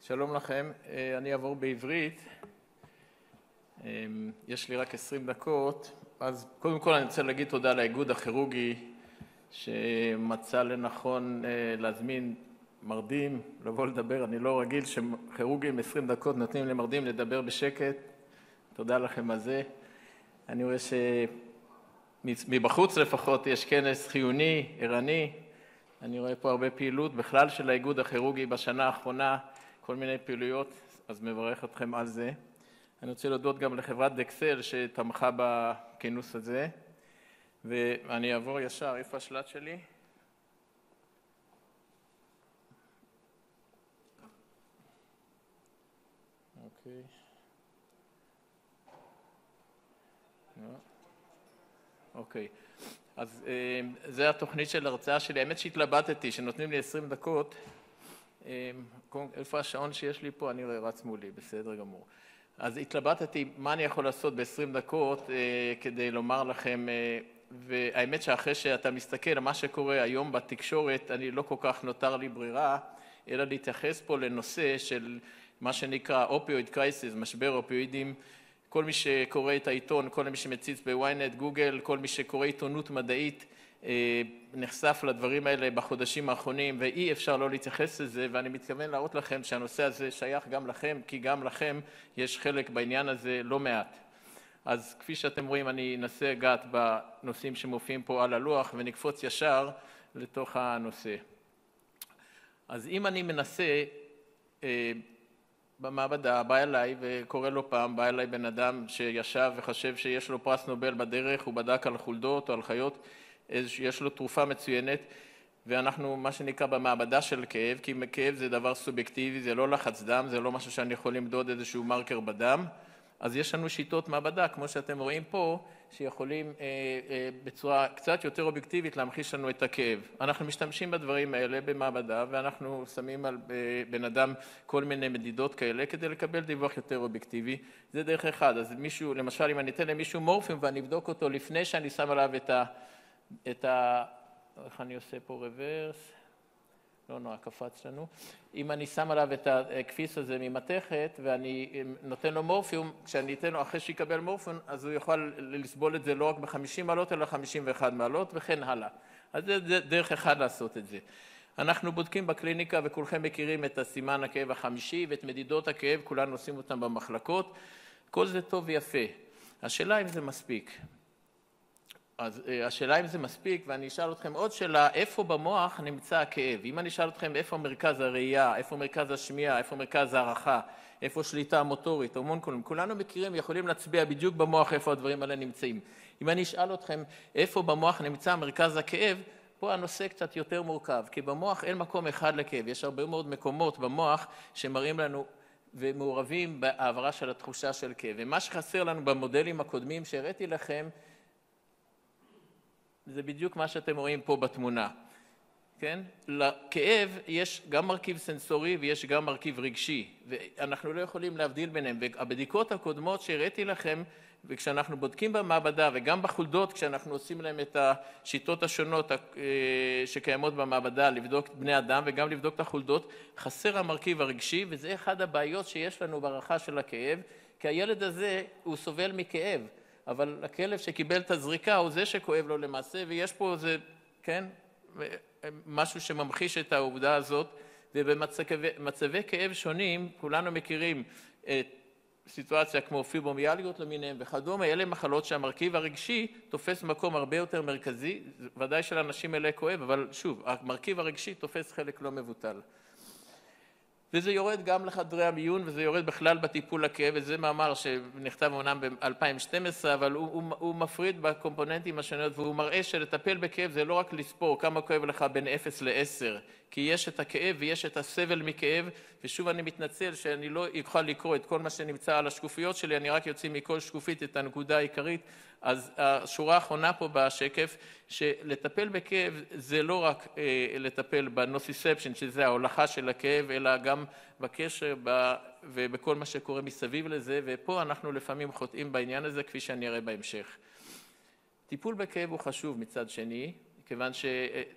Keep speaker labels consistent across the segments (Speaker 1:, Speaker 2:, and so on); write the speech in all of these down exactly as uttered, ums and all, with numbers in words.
Speaker 1: שלום לכם, אני אעבור בעברית, יש לי רק עשרים דקות, אז קודם כל אני רוצה להגיד תודה לאיגוד הכירורגי שמצא לנכון להזמין מרדים, לבוא לדבר, אני לא רגיל שכירורגים עשרים דקות נותנים למרדים לדבר בשקט, תודה לכם על זה. אני רואה שמבחוץ לפחות יש כנס חיוני, ערני, אני רואה פה הרבה פעילות בכלל של האיגוד הכירורגי בשנה האחרונה, כל מיני פעילויות, אז מברך אתכם על זה. אני רוצה להודות גם לחברת דקסל שתמכה בכינוס הזה, ואני אעבור ישר, איפה השלט שלי? אוקיי. אוקיי. אז זה התוכנית של הרצאה שלי, האמת שהתלבטתי, שנותנים לי עשרים דקות, איפה השעון שיש לי פה? אני רץ מולי, בסדר גמור. אז התלבטתי מה אני יכול לעשות ב-עשרים דקות כדי לומר לכם, והאמת שאחרי שאתה מסתכל על מה שקורה היום בתקשורת, אני לא כל כך נותר לי ברירה, אלא להתייחס פה לנושא של מה שנקרא אופיואיד קרייסיס, משבר אופיואידים, כל מי שקורא את העיתון, כל מי שמציץ בוויינט, גוגל, כל מי שקורא עיתונות מדעית, נחשף לדברים האלה בחודשים האחרונים, ואי אפשר לא להתייחס לזה, ואני מתכוון להראות לכם שהנושא הזה שייך גם לכם, כי גם לכם יש חלק בעניין הזה לא מעט. אז כפי שאתם רואים, אני אנסה לגעת בנושאים שמופיעים פה על הלוח, ונקפוץ ישר לתוך הנושא. אז אם אני מנסה, במעבדה, בא אליי וקורא לו פעם, בא אליי בן אדם שישב וחשב שיש לו פרס נובל בדרך, הוא בדק על חולדות או על חיות, יש לו תרופה מצוינת, ואנחנו מה שנקרא במעבדה של כאב, כי כאב זה דבר סובייקטיבי, זה לא לחץ דם, זה לא משהו שאני יכול למדוד איזשהו מרקר בדם, אז יש לנו שיטות מעבדה, כמו שאתם רואים פה, שיכולים אה, אה, בצורה קצת יותר אובייקטיבית להמחיש לנו את הכאב. אנחנו משתמשים בדברים האלה במעבדה, ואנחנו שמים על בן אדם כל מיני מדידות כאלה, כדי לקבל דיווח יותר אובייקטיבי. זה דרך אחד. אז מישהו, למשל, אם אני אתן למישהו מורפיום ואני אבדוק אותו לפני שאני שם עליו את ה... את ה... איך אני עושה פה רוורס? לא נורא, קפץ לנו. אם אני שם עליו את הכפיס הזה ממתכת ואני נותן לו מורפיום, כשאני אתן לו אחרי שיקבל מורפיום, אז הוא יכול לסבול את זה לא רק ב-חמישים מעלות, אלא חמישים ואחת מעלות וכן הלאה. אז זה דרך אחד לעשות את זה. אנחנו בודקים בקליניקה וכולכם מכירים את הסימן הכאב החמישי ואת מדידות הכאב, כולנו עושים אותם במחלקות. כל זה טוב ויפה. השאלה אם זה מספיק. אז השאלה אם זה מספיק, ואני אשאל אתכם עוד שאלה, איפה במוח נמצא הכאב? אם אני אשאל אתכם איפה מרכז הראייה, איפה מרכז השמיעה, איפה מרכז הערכה, איפה שליטה מוטורית, הומונקולום, כולנו מכירים, יכולים להצביע בדיוק במוח איפה הדברים האלה נמצאים. אם אני אשאל אתכם איפה במוח נמצא מרכז הכאב, פה הנושא קצת יותר מורכב, כי במוח אין מקום אחד לכאב, יש הרבה מאוד מקומות במוח שמראים לנו ומעורבים בעברה של התחושה של כאב. ומה שחסר לנו במודלים הקודמים שהראיתי לכם, זה בדיוק מה שאתם רואים פה בתמונה, כן? לכאב יש גם מרכיב סנסורי ויש גם מרכיב רגשי, ואנחנו לא יכולים להבדיל ביניהם, והבדיקות הקודמות שהראיתי לכם, וכשאנחנו בודקים במעבדה וגם בחולדות, כשאנחנו עושים להם את השיטות השונות שקיימות במעבדה, לבדוק בני אדם וגם לבדוק את החולדות, חסר המרכיב הרגשי, וזה אחד הבעיות שיש לנו בערכה של הכאב, כי הילד הזה הוא סובל מכאב, אבל הכלב שקיבל את הזריקה הוא זה שכואב לו למעשה, ויש פה זה, כן, משהו שממחיש את העובדה הזאת, ובמצבי כאב שונים, כולנו מכירים את סיטואציה כמו פיברומיאלגיות למיניהם וכדומה, אלה מחלות שהמרכיב הרגשי תופס מקום הרבה יותר מרכזי, ודאי שלאנשים אלה כואב, אבל שוב, המרכיב הרגשי תופס חלק לא מבוטל. וזה יורד גם לחדרי המיון, וזה יורד בכלל בטיפול לכאב, וזה מאמר שנכתב אומנם ב-אלפיים ושתים עשרה, אבל הוא, הוא, הוא מפריד בקומפוננטים השונים, והוא מראה שלטפל בכאב זה לא רק לספור כמה כואב לך בין אפס לעשר, כי יש את הכאב ויש את הסבל מכאב, ושוב אני מתנצל שאני לא אוכל לקרוא את כל מה שנמצא על השקופיות שלי, אני רק יוצא מכל שקופית את הנקודה העיקרית, אז השורה האחרונה פה בשקף, שלטפל בכאב זה לא רק אה, לטפל בנוסיספשן, שזה ההולכה של הכאב, אלא גם בקשר ב, ובכל מה שקורה מסביב לזה, ופה אנחנו לפעמים חוטאים בעניין הזה, כפי שאני אראה בהמשך. טיפול בכאב הוא חשוב מצד שני, כיוון ש...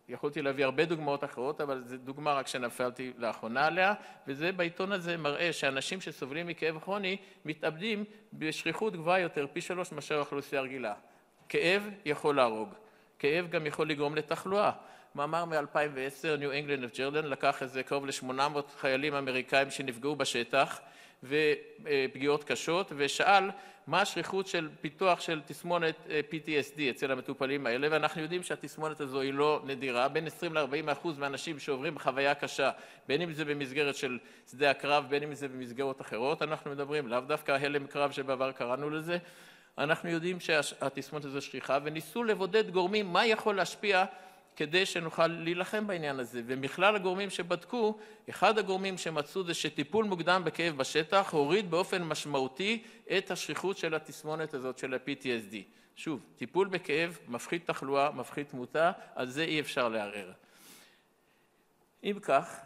Speaker 1: יכולתי להביא הרבה דוגמאות אחרות, אבל זו דוגמה רק שנפלתי לאחרונה עליה, וזה בעיתון הזה מראה שאנשים שסובלים מכאב כרוני מתאבדים בשכיחות גבוהה יותר, פי שלוש מאשר האוכלוסייה הרגילה. כאב יכול להרוג, כאב גם יכול לגרום לתחלואה. מאמר מ-אלפיים ועשר, New England Journal, לקח איזה קרוב ל-שמונה מאות חיילים אמריקאים שנפגעו בשטח, ופגיעות קשות, ושאל מה השכיחות של פיתוח של תסמונת פי טי אס די אצל המטופלים האלה, ואנחנו יודעים שהתסמונת הזו היא לא נדירה, בין עשרים לארבעים אחוז מהאנשים שעוברים חוויה קשה, בין אם זה במסגרת של שדה הקרב, בין אם זה במסגרות אחרות, אנחנו מדברים לאו דווקא הלם קרב שבעבר קראנו לזה, אנחנו יודעים שהתסמונת הזו שכיחה, וניסו לבודד גורמים מה יכול להשפיע כדי שנוכל להילחם בעניין הזה. ומכלל הגורמים שבדקו, אחד הגורמים שמצאו זה שטיפול מוקדם בכאב בשטח הוריד באופן משמעותי את השכיחות של התסמונת הזאת של ה-פי טי אס די. שוב, טיפול בכאב מפחית תחלואה, מפחית תמותה, על זה אי אפשר לערער. אם כך,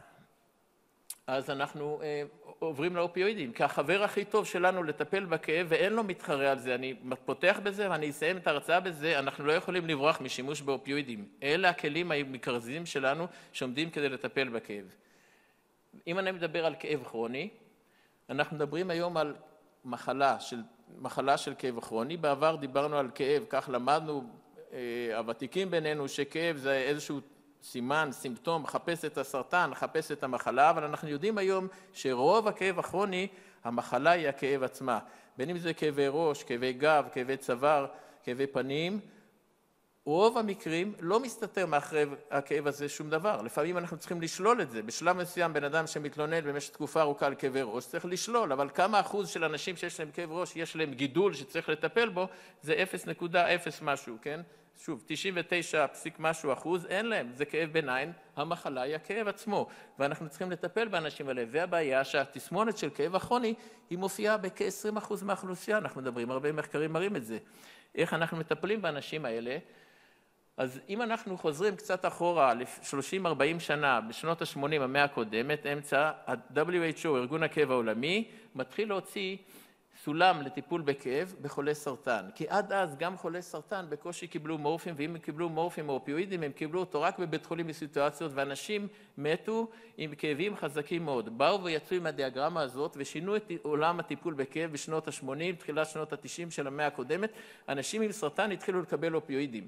Speaker 1: אז אנחנו אה, עוברים לאופיואידים, כי החבר הכי טוב שלנו לטפל בכאב, ואין לו מתחרה על זה, אני פותח בזה ואני אסיים את ההרצאה בזה, אנחנו לא יכולים לברוח משימוש באופיואידים. אלה הכלים המרכזיים שלנו שעומדים כדי לטפל בכאב. אם אני מדבר על כאב כרוני, אנחנו מדברים היום על מחלה של, מחלה של כאב כרוני. בעבר דיברנו על כאב, כך למדנו, אה, הוותיקים בינינו, שכאב זה איזשהו סימן, סימפטום, מחפש את הסרטן, מחפש את המחלה, אבל אנחנו יודעים היום שרוב הכאב הכרוני, המחלה היא הכאב עצמה. בין אם זה כאבי ראש, כאבי גב, כאבי צוואר, כאבי פנים, רוב המקרים לא מסתתר מאחורי הכאב הזה שום דבר. לפעמים אנחנו צריכים לשלול את זה. בשלב מסוים בן אדם שמתלונן במשך תקופה ארוכה על כאבי ראש, צריך לשלול, אבל כמה אחוז של אנשים שיש להם כאב ראש, יש להם גידול שצריך לטפל בו, זה אפס נקודה אפס משהו, כן? שוב, תשעים ותשע פסיק משהו אחוז, אין להם, זה כאב ביניים, המחלה היא הכאב עצמו, ואנחנו צריכים לטפל באנשים האלה, והבעיה שהתסמונת של כאב הכרוני, היא מופיעה בכ-עשרים אחוז מהאוכלוסייה, אנחנו מדברים, הרבה מחקרים מראים את זה. איך אנחנו מטפלים באנשים האלה? אז אם אנחנו חוזרים קצת אחורה, שלושים ארבעים שנה, בשנות ה-שמונים, המאה הקודמת, אמצע, ה-דאבליו אייץ' או, ארגון הכאב העולמי, מתחיל להוציא סולם לטיפול בכאב בחולי סרטן. כי עד אז גם חולי סרטן בקושי קיבלו מורפים, ואם הם קיבלו מורפים או אופיואידים, הם קיבלו אותו רק בבית חולים בסיטואציות, ואנשים מתו עם כאבים חזקים מאוד. באו ויצאו עם הדיאגרמה הזאת, ושינו את עולם הטיפול בכאב בשנות ה-שמונים, תחילת שנות ה-תשעים של המאה הקודמת, אנשים עם סרטן התחילו לקבל אופיואידים.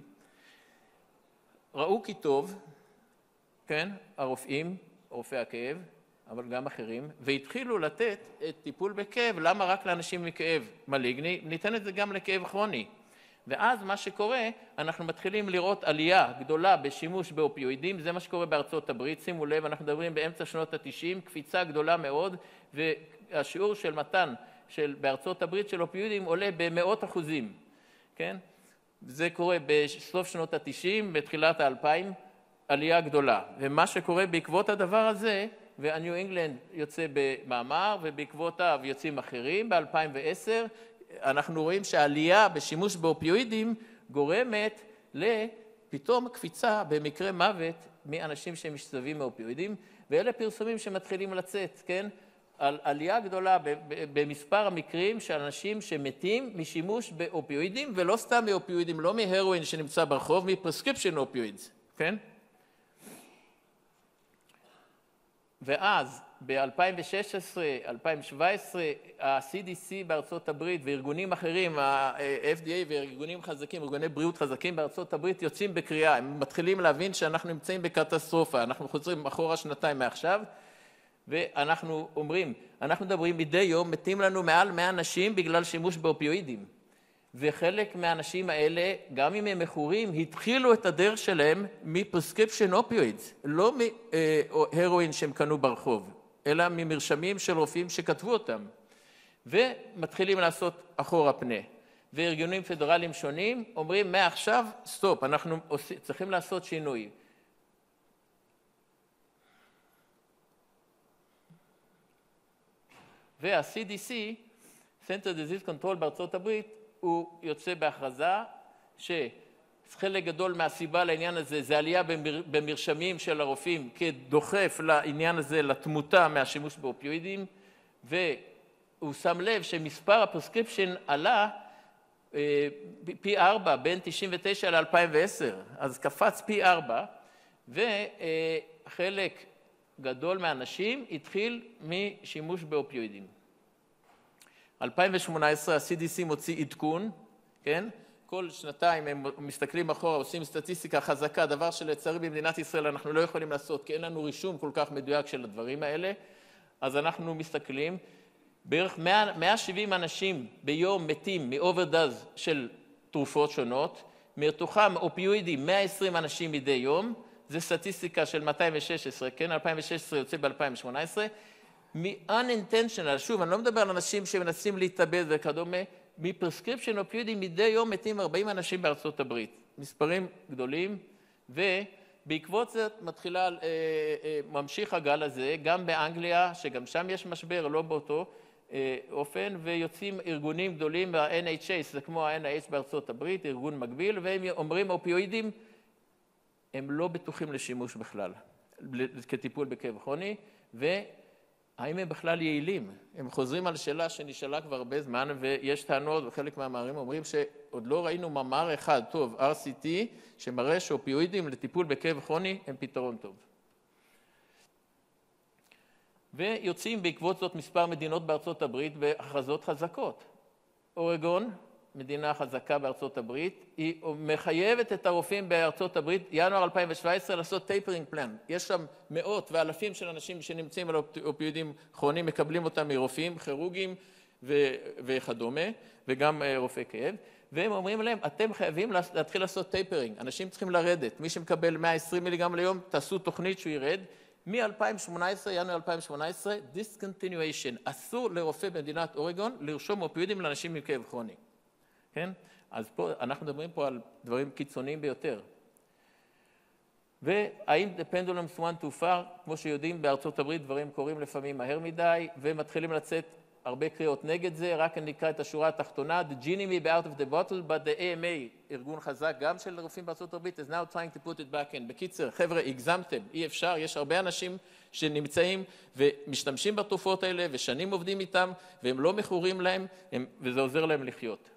Speaker 1: ראו כי טוב, כן, הרופאים, רופאי הכאב, אבל גם אחרים, והתחילו לתת את טיפול בכאב, למה רק לאנשים מכאב מליגני, ניתן את זה גם לכאב כרוני. ואז מה שקורה, אנחנו מתחילים לראות עלייה גדולה בשימוש באופיואידים, זה מה שקורה בארצות הברית, שימו לב, אנחנו מדברים באמצע שנות ה-תשעים, קפיצה גדולה מאוד, והשיעור של מתן של, בארצות הברית של אופיואידים עולה במאות אחוזים, כן? זה קורה בסוף שנות ה-תשעים, בתחילת ה-אלפיים, עלייה גדולה. ומה שקורה בעקבות הדבר הזה, והניו אינגלנד יוצא במאמר, ובעקבותיו יוצאים אחרים, ב-אלפיים ועשר, אנחנו רואים שהעלייה בשימוש באופיואידים גורמת לפתאום קפיצה במקרה מוות מאנשים שמשתווים מאופיואידים, ואלה פרסומים שמתחילים לצאת, כן? על עלייה גדולה במספר המקרים של אנשים שמתים משימוש באופיואידים, ולא סתם מאופיואידים, לא מהרואין שנמצא ברחוב, מפרסקריפשן אופיואידס, כן? ואז ב-אלפיים ושש עשרה, אלפיים שבע עשרה, ה-סי די סי בארצות הברית וארגונים אחרים, ה-אף די איי וארגונים חזקים, ארגוני בריאות חזקים בארצות הברית יוצאים בקריאה, הם מתחילים להבין שאנחנו נמצאים בקטסטרופה, אנחנו חוזרים אחורה שנתיים מעכשיו, ואנחנו אומרים, אנחנו מדברים מדי יום, מתים לנו מעל מאה אנשים בגלל שימוש באופיואידים. וחלק מהאנשים האלה, גם אם הם מכורים, התחילו את הדרך שלהם מפרסקריפשן אופיואידס, לא מהרואין שהם קנו ברחוב, אלא ממרשמים של רופאים שכתבו אותם. ומתחילים לעשות אחורה פנה. וארגונים פדרליים שונים אומרים, מעכשיו, סטופ, אנחנו צריכים לעשות שינוי. וה-סי די סי, Center Disease Control בארצות הברית, הוא יוצא בהכרזה שחלק גדול מהסיבה לעניין הזה זה עלייה במרשמים של הרופאים כדוחף לעניין הזה לתמותה מהשימוש באופיואידים, והוא שם לב שמספר הפרסקריפשן עלה פי ארבע בין תשעים ותשע ל-אלפיים ועשר, אז קפץ פי ארבע, וחלק גדול מהאנשים התחיל משימוש באופיואידים. אלפיים שמונה עשרה ה-סי די סי מוציא עדכון, כן? כל שנתיים הם מסתכלים אחורה, עושים סטטיסטיקה חזקה, דבר שלצערי במדינת ישראל אנחנו לא יכולים לעשות, כי אין לנו רישום כל כך מדויק של הדברים האלה, אז אנחנו מסתכלים, בערך מאה ושבעים אנשים ביום מתים מאוברדוז של תרופות שונות, מתוכם אופיואידים מאה ועשרים אנשים מדי יום, זה סטטיסטיקה של מאתיים ושש עשרה, כן? אלפיים ושש עשרה יוצא ב-אלפיים שמונה עשרה, מ-unintentional, שוב, אני לא מדבר על אנשים שמנסים להתאבד וכדומה, מפרסקריפשן אופיואידים מדי יום מתים ארבעים אנשים בארצות הברית. מספרים גדולים, ובעקבות זאת מתחילה, ממשיך הגל הזה, גם באנגליה, שגם שם יש משבר, לא באותו אופן, ויוצאים ארגונים גדולים, ה-אן אייץ' אס, זה כמו ה-אן אייץ' בארצות הברית, ארגון מקביל, והם אומרים, אופיואידים, הם לא בטוחים לשימוש בכלל, כטיפול בכאב כרוני, והאם הם בכלל יעילים? הם חוזרים על שאלה שנשאלה כבר הרבה זמן, ויש טענות, וחלק מהמאמרים אומרים שעוד לא ראינו מאמר אחד, טוב, אר סי טי, שמראה שאופיואידים לטיפול בכאב כרוני הם פתרון טוב. ויוצאים בעקבות זאת מספר מדינות בארצות הברית בהכרזות חזקות. אורגון, מדינה חזקה בארצות הברית, היא מחייבת את הרופאים בארצות הברית, ינואר אלפיים שבע עשרה, לעשות טייפרינג פלן. יש שם מאות ואלפים של אנשים שנמצאים על אופיואידים כרוניים, מקבלים אותם מרופאים, כירורגים וכדומה, וגם רופאי כאב, והם אומרים להם, אתם חייבים להתחיל לעשות טייפרינג, אנשים צריכים לרדת, מי שמקבל מאה ועשרים מיליגרם ליום, תעשו תוכנית שהוא ירד, מ-אלפיים שמונה עשרה, ינואר אלפיים שמונה עשרה, discontinuation, אסור לרופא במדינת אורגון לרשום אופיואידים לאנשים עם כאב כרוני. כן? אז פה, אנחנו מדברים פה על דברים קיצוניים ביותר. והאם the pendulum swung too far, כמו שיודעים בארצות הברית דברים קורים לפעמים מהר מדי, ומתחילים לצאת הרבה קריאות נגד זה, רק אני אקרא את השורה התחתונה, the genie may be out of the bottle, but the A M A, ארגון חזק גם של רופאים בארצות הברית, is now trying to put it back in. בקיצר, חבר'ה, הגזמתם, אי אפשר, יש הרבה אנשים שנמצאים ומשתמשים בתרופות האלה, ושנים עובדים איתם, והם לא מכורים להם, הם, וזה עוזר להם לחיות.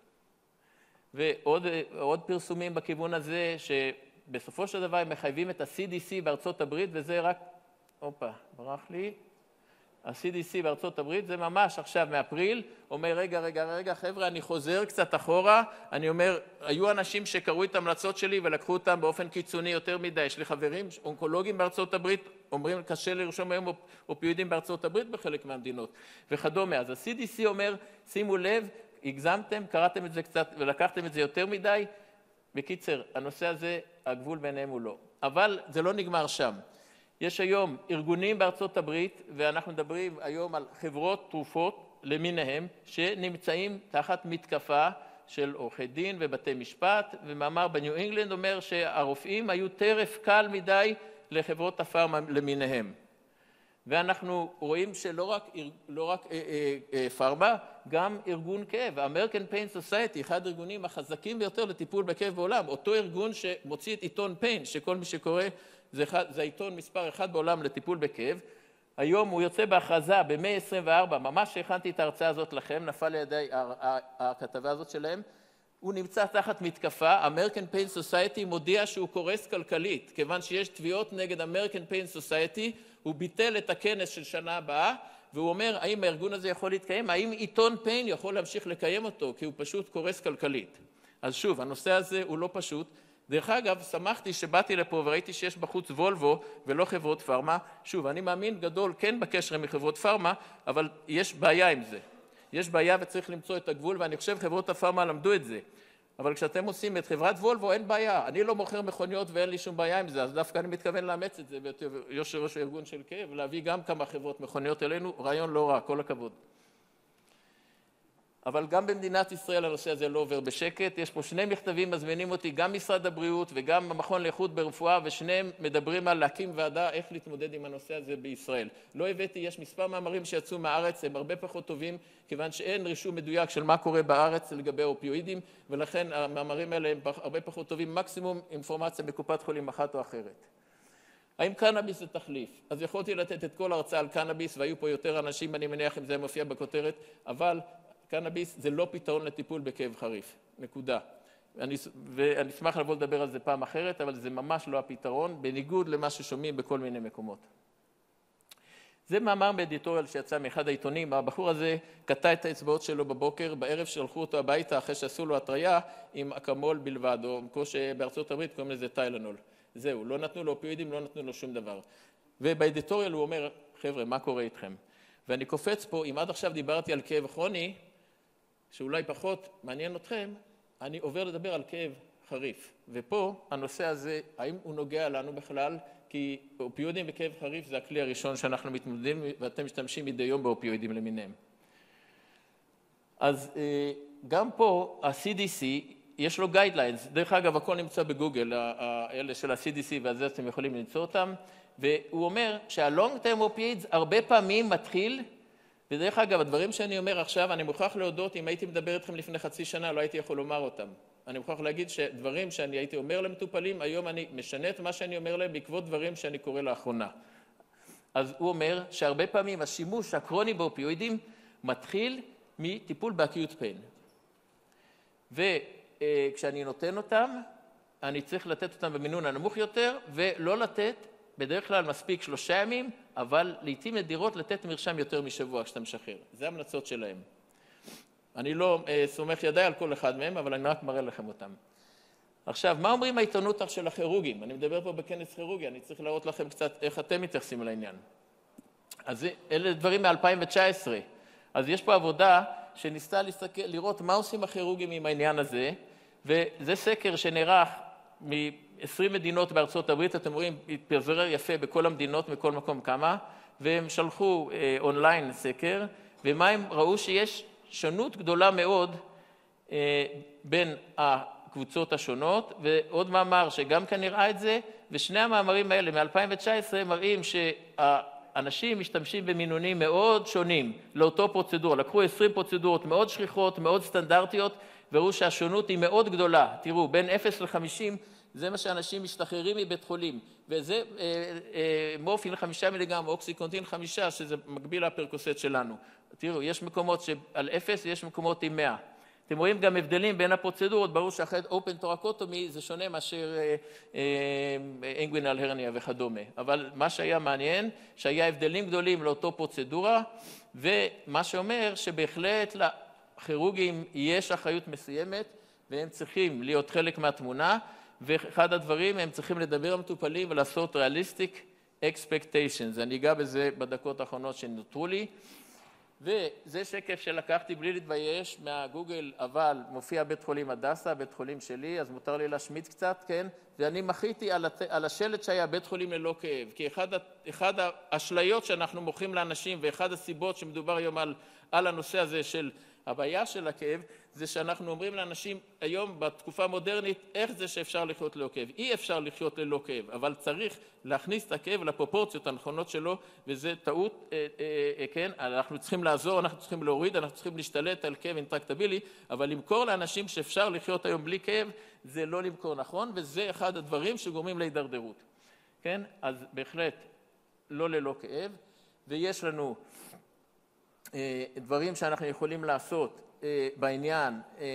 Speaker 1: ועוד עוד פרסומים בכיוון הזה, שבסופו של דבר הם מחייבים את ה-סי די סי בארצות הברית, וזה רק, אופה, ברח לי, ה-סי די סי בארצות הברית, זה ממש עכשיו מאפריל, אומר, רגע, רגע, רגע, חבר'ה, אני חוזר קצת אחורה, אני אומר, היו אנשים שקראו את המלצות שלי ולקחו אותם באופן קיצוני יותר מדי, יש לי חברים אונקולוגים בארצות הברית, אומרים, קשה לרשום היום אופיואידים בארצות הברית בחלק מהמדינות, וכדומה. אז ה-סי די סי אומר, שימו לב, הגזמתם, קראתם את זה קצת ולקחתם את זה יותר מדי. בקיצר, הנושא הזה, הגבול ביניהם הוא לא. אבל זה לא נגמר שם. יש היום ארגונים בארצות הברית, ואנחנו מדברים היום על חברות תרופות למיניהם, שנמצאים תחת מתקפה של עורכי דין ובתי משפט, ומאמר בניו אינגלנד אומר שהרופאים היו טרף קל מדי לחברות הפארמה למיניהם. ואנחנו רואים שלא רק, לא רק אה, אה, אה, פארמה, גם ארגון כאב, ה-American Pain Society, אחד הארגונים החזקים ביותר לטיפול בכאב בעולם, אותו ארגון שמוציא את עיתון Pain, שכל מי שקורא, זה, זה העיתון מספר אחד בעולם לטיפול בכאב, היום הוא יוצא בהכרזה ב-מאה עשרים וארבע, ממש שהכנתי את ההרצאה הזאת לכם, נפל לידי הכתבה הזאת שלהם, הוא נמצא תחת מתקפה, American Pain Society מודיע שהוא קורס כלכלית, כיוון שיש תביעות נגד American Pain Society, הוא ביטל את הכנס של שנה הבאה, והוא אומר, האם הארגון הזה יכול להתקיים? האם עיתון פיין יכול להמשיך לקיים אותו? כי הוא פשוט קורס כלכלית. אז שוב, הנושא הזה הוא לא פשוט. דרך אגב, שמחתי שבאתי לפה וראיתי שיש בחוץ וולבו ולא חברות פארמה. שוב, אני מאמין גדול כן בקשר עם חברות פארמה, אבל יש בעיה עם זה. יש בעיה וצריך למצוא את הגבול, ואני חושב חברות הפארמה למדו את זה. אבל כשאתם עושים את חברת וולבו, אין בעיה. אני לא מוכר מכוניות ואין לי שום בעיה עם זה, אז דווקא אני מתכוון לאמץ את זה, יושב ראש הארגון של כאב, להביא גם כמה חברות מכוניות אלינו, רעיון לא רע, כל הכבוד. אבל גם במדינת ישראל הנושא הזה לא עובר בשקט. יש פה שני מכתבים, מזמינים אותי, גם משרד הבריאות וגם המכון לאיכות ברפואה, ושניהם מדברים על להקים ועדה איך להתמודד עם הנושא הזה בישראל. לא הבאתי, יש מספר מאמרים שיצאו מהארץ, הם הרבה פחות טובים, כיוון שאין רישום מדויק של מה קורה בארץ לגבי אופיואידים, ולכן המאמרים האלה הם הרבה פחות טובים, מקסימום אינפורמציה בקופת חולים אחת או אחרת. האם קנאביס זה תחליף? אז יכולתי לתת את כל ההרצאה על קנאביס, והיו פה יותר אנשים, אני מניח אם זה מופיע בכותרת, אבל קנאביס זה לא פתרון לטיפול בכאב חריף, נקודה. אני, ואני אשמח לבוא לדבר על זה פעם אחרת, אבל זה ממש לא הפתרון, בניגוד למה ששומעים בכל מיני מקומות. זה מאמר באדיטוריאל שיצא מאחד העיתונים. הבחור הזה קטע את האצבעות שלו בבוקר, בערב שלחו אותו הביתה אחרי שעשו לו הטריה עם אקמול בלבד, או כמו שבארצות הברית קוראים לזה טיילנול. זהו, לא נתנו לו אופיואידים, לא נתנו לו שום דבר. ובאדיטוריאל הוא אומר, חבר'ה, מה קורה איתכם? ואני קופץ פה, אם עד עכשיו דיברתי על כאב כרוני, שאולי פחות מעניין אתכם, אני עובר לדבר על כאב חריף. ופה הנושא הזה, האם הוא נוגע לנו בכלל? כי אופיואידים וכאב חריף זה הכלי הראשון שאנחנו מתמודדים, ואתם משתמשים מדי יום באופיואידים למיניהם. אז גם פה ה-סי די סי, יש לו גיידליינס. דרך אגב, הכל נמצא בגוגל, האלה של ה-סי די סי, ועל זה אתם יכולים למצוא אותם. והוא אומר שה-long term opioids הרבה פעמים מתחיל, ודרך אגב, הדברים שאני אומר עכשיו, אני מוכרח להודות, אם הייתי מדבר איתכם לפני חצי שנה, לא הייתי יכול לומר אותם. אני מוכרח להגיד שדברים שאני הייתי אומר למטופלים, היום אני משנה את מה שאני אומר להם בעקבות דברים שאני קורא לאחרונה. אז הוא אומר שהרבה פעמים השימוש הקרוני באופיואידים מתחיל מטיפול באקיוט פיין. וכשאני נותן אותם, אני צריך לתת אותם במינון הנמוך יותר, ולא לתת, בדרך כלל מספיק שלושה ימים, אבל לעתים נדירות לתת מרשם יותר משבוע כשאתה משחרר. זה המלצות שלהם. אני לא סומך ידיי על כל אחד מהם, אבל אני רק מראה לכם אותם. עכשיו, מה אומרים העיתונות של הכירורגים? אני מדבר פה בכנס כירורגי, אני צריך להראות לכם קצת איך אתם מתייחסים לעניין. אז אלה דברים מ-אלפיים תשע עשרה. אז יש פה עבודה שניסתה להסתכל, לראות מה עושים הכירורגים עם העניין הזה, וזה סקר שנערך מ-עשרים מדינות בארצות הברית, אתם רואים, התפזר יפה בכל המדינות, מכל מקום כמה, והם שלחו אה, אונליין סקר, ומה הם ראו שיש שונות גדולה מאוד אה, בין הקבוצות השונות, ועוד מאמר שגם כאן נראה את זה, ושני המאמרים האלה מ-אלפיים תשע עשרה מראים שהאנשים משתמשים במינונים מאוד שונים לאותו פרוצדורה. לקחו עשרים פרוצדורות מאוד שכיחות, מאוד סטנדרטיות, וראו שהשונות היא מאוד גדולה. תראו, בין אפס ל-חמישים זה מה שאנשים משתחררים מבית חולים, וזה אה, אה, מורפין חמישה מיליגרם, אוקסיקונטין חמישה, שזה מקביל לפרקוסט שלנו. תראו, יש מקומות שעל אפס ויש מקומות עם מאה. אתם רואים גם הבדלים בין הפרוצדורות, ברור שאחרי אופן טורקוטומי זה שונה מאשר אינגווינל הרניה וכדומה. אבל מה שהיה מעניין, שהיה הבדלים גדולים לאותו פרוצדורה, ומה שאומר שבהחלט לכירורגים יש אחריות מסוימת, והם צריכים להיות חלק מהתמונה, ואחד הדברים הם צריכים לדבר עם מטופלים ולעשות realistic expectations. אני אגע בזה בדקות האחרונות שנותרו לי. וזה שקף שלקחתי בלי להתבייש מהגוגל, אבל מופיע בית חולים הדסה, בית חולים שלי, אז מותר לי להשמיץ קצת, כן? ואני מחיתי על, הת... על השלט שהיה בית חולים ללא כאב, כי אחד, אחד האשליות שאנחנו מוכרים לאנשים, ואחד הסיבות שמדובר היום על, על הנושא הזה של הבעיה של הכאב, זה שאנחנו אומרים לאנשים היום בתקופה המודרנית, איך זה שאפשר לחיות ללא כאב? אי אפשר לחיות ללא כאב, אבל צריך להכניס את הכאב לפרופורציות הנכונות שלו, וזה טעות, אה, אה, כן? אנחנו צריכים לעזור, אנחנו צריכים להוריד, אנחנו צריכים להשתלט על כאב אינטרקטבילי, אבל למכור לאנשים שאפשר לחיות היום בלי כאב, זה לא למכור נכון, וזה אחד הדברים שגורמים להידרדרות. כן? אז בהחלט לא ללא כאב, ויש לנו אה, דברים שאנחנו יכולים לעשות, בעניין,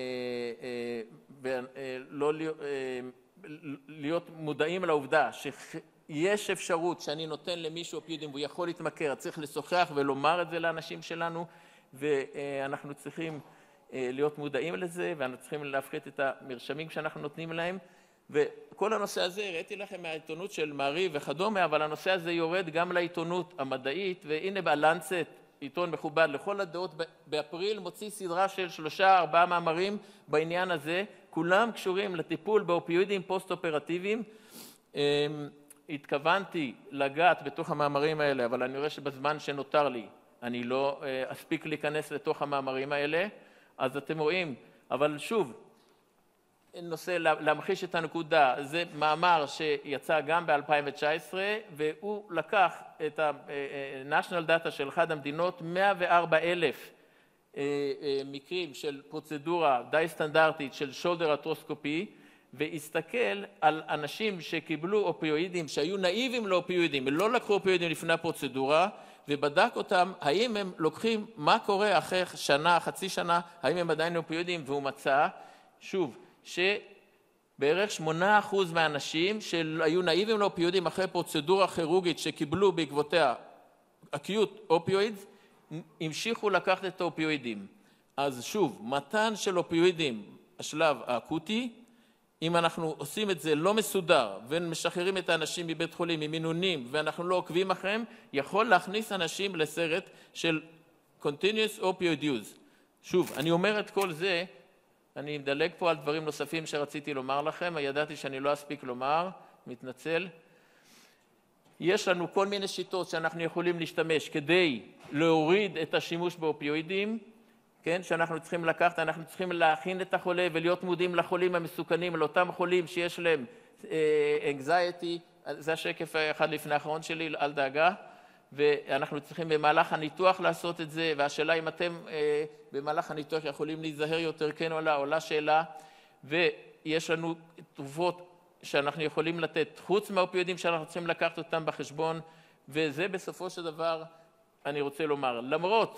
Speaker 1: ולא להיות מודעים לעובדה שיש אפשרות שאני נותן למישהו אופיואידים והוא יכול להתמכר, צריך לשוחח ולומר את זה לאנשים שלנו, ואנחנו צריכים להיות מודעים לזה, ואנחנו צריכים להפחית את המרשמים שאנחנו נותנים להם, וכל הנושא הזה, ראיתי לכם מהעיתונות של מעריב וכדומה, אבל הנושא הזה יורד גם לעיתונות המדעית, והנה בלנסט, עיתון מכובד לכל הדעות, באפריל מוציא סדרה של שלושה, ארבעה מאמרים בעניין הזה, כולם קשורים לטיפול באופיואידים פוסט-אופרטיביים. התכוונתי לגעת בתוך המאמרים האלה, אבל אני רואה שבזמן שנותר לי, אני לא אספיק להיכנס לתוך המאמרים האלה, אז אתם רואים, אבל שוב, נושא להמחיש את הנקודה, זה מאמר שיצא גם ב-אלפיים תשע עשרה, והוא לקח את ה-National Data של אחד המדינות, מאה וארבעה אלף מקרים של פרוצדורה די סטנדרטית של שולדר ארתרוסקופי, והסתכל על אנשים שקיבלו אופיואידים, שהיו נאיבים לאופיואידים, ולא לקחו אופיואידים לפני הפרוצדורה, ובדק אותם, האם הם לוקחים, מה קורה אחרי שנה, חצי שנה, האם הם עדיין אופיואידים, והוא מצא, שוב, בערך שמונה אחוז מהאנשים שהיו נאיבים לאופיואידים אחרי פרוצדורה כירורגית שקיבלו בעקבותיה אקיוט אופיואידס, המשיכו לקחת את האופיואידים. אז שוב, מתן של אופיואידים, השלב האקוטי, אם אנחנו עושים את זה לא מסודר ומשחררים את האנשים מבית חולים עם מינונים ואנחנו לא עוקבים אחריהם, יכול להכניס אנשים לסרט של continuous opioid use. שוב, אני אומר את כל זה, אני מדלג פה על דברים נוספים שרציתי לומר לכם, ידעתי שאני לא אספיק לומר, מתנצל. יש לנו כל מיני שיטות שאנחנו יכולים להשתמש כדי להוריד את השימוש באופיואידים, כן, שאנחנו צריכים לקחת, אנחנו צריכים להכין את החולה ולהיות מודעים לחולים המסוכנים, לאותם חולים שיש להם anxiety, זה השקף האחד לפני האחרון שלי, אל דאגה, ואנחנו צריכים במהלך הניתוח לעשות את זה, והשאלה אם אתם במהלך הניתוח יכולים להיזהר יותר, כן או לא, עולה שאלה, ויש לנו תרופות שאנחנו יכולים לתת, חוץ מהאופיואידים שאנחנו צריכים לקחת אותם בחשבון, וזה בסופו של דבר, אני רוצה לומר, למרות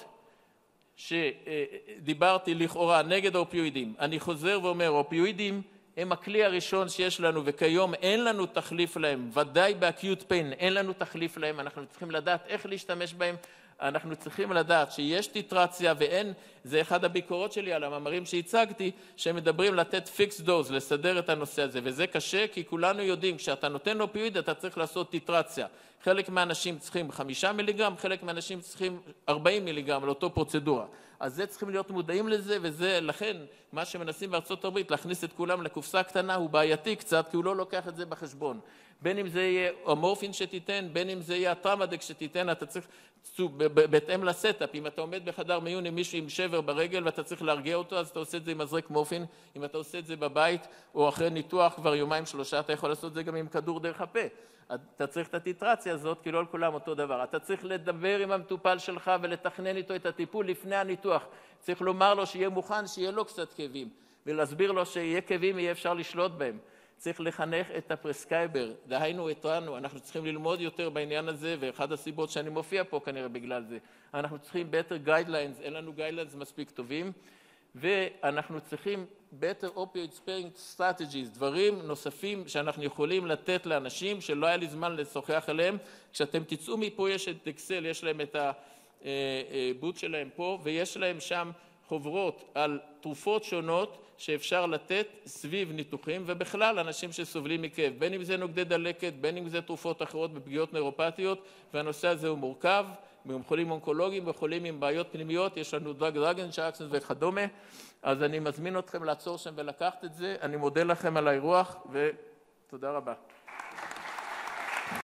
Speaker 1: שדיברתי לכאורה נגד האופיואידים, אני חוזר ואומר, האופיואידים הם הכלי הראשון שיש לנו, וכיום אין לנו תחליף להם, ודאי באקיוט פיין אין לנו תחליף להם, אנחנו צריכים לדעת איך להשתמש בהם, אנחנו צריכים לדעת שיש טיטרציה ואין, זה אחד הביקורות שלי על המאמרים שהצגתי, שמדברים לתת פיקס דוז, לסדר את הנושא הזה, וזה קשה כי כולנו יודעים, כשאתה נותן אופיואיד אתה צריך לעשות טיטרציה, חלק מהאנשים צריכים חמישה מיליגרם, חלק מהאנשים צריכים ארבעים מיליגרם לאותו פרוצדורה, אז זה צריכים להיות מודעים לזה, וזה לכן מה שמנסים בארצות הברית להכניס את כולם לקופסה קטנה הוא בעייתי קצת, כי הוא לא לוקח את זה בחשבון. בין אם זה יהיה המורפין שתיתן, בין אם זה יהיה הטראמדק שתיתן, אתה צריך, בהתאם לסטאפ, אם אתה עומד בחדר מיון עם מישהו עם שבר ברגל ואתה צריך להרגיע אותו, אז אתה עושה את זה עם מזרק מורפין, אם אתה עושה את זה בבית או אחרי ניתוח כבר יומיים שלושה, אתה יכול לעשות את זה גם עם כדור דרך הפה. אתה צריך את הטיטרציה הזאת, כי לא על כולם אותו דבר. אתה צריך לדבר עם המטופל שלך ולתכנן איתו את הטיפול לפני הניתוח. צריך לומר לו שיהיה מוכן, שיהיה לו קצת כאבים, ולהסביר לו שיהיה כאבים, יהיה אפשר לשלוט בהם. צריך לחנך את הפרסקייבר, דהיינו איתנו, אנחנו צריכים ללמוד יותר בעניין הזה, ואחד הסיבות שאני מופיע פה כנראה בגלל זה. אנחנו צריכים better guidelines, אין לנו guidelines מספיק טובים, ואנחנו צריכים better opioid sparing strategies, דברים נוספים שאנחנו יכולים לתת לאנשים שלא היה לי זמן לשוחח עליהם. כשאתם תצאו מפה יש את אקסל, יש להם את הבוט שלהם פה, ויש להם שם חוברות על תרופות שונות שאפשר לתת סביב ניתוחים, ובכלל אנשים שסובלים מכאב, בין אם זה נוגדי דלקת, בין אם זה תרופות אחרות בפגיעות נוירופתיות, והנושא הזה הוא מורכב, חולים אונקולוגיים וחולים עם בעיות פנימיות, יש לנו דרג דרגן שאקסנס וכדומה, אז אני מזמין אתכם לעצור שם ולקחת את זה, אני מודה לכם על האירוח ותודה רבה.